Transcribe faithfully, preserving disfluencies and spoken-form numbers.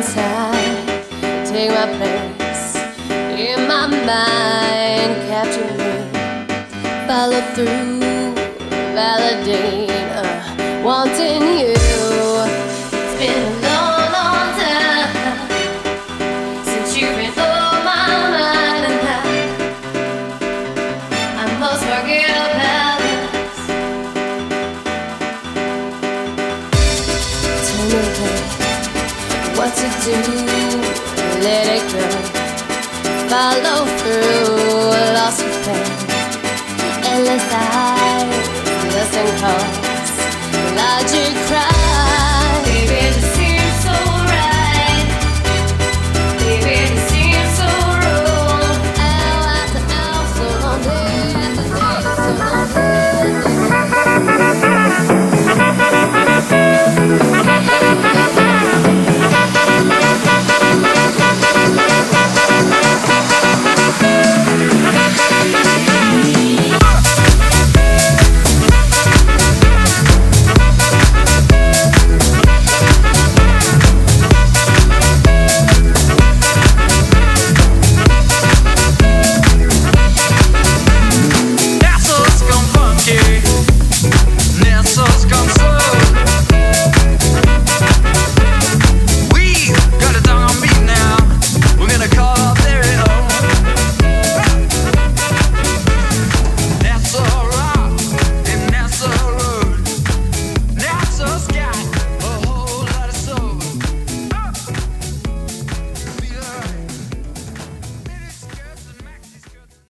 inside, take my place in my mind, capture me, follow through, validate, uh, wanting you. It's been a long, long time since you've been on my mind, and I, I must forget about us. Tell me, babe, what to do, let it go, follow through, lost with pain, endless eyes, listen close, logic cries.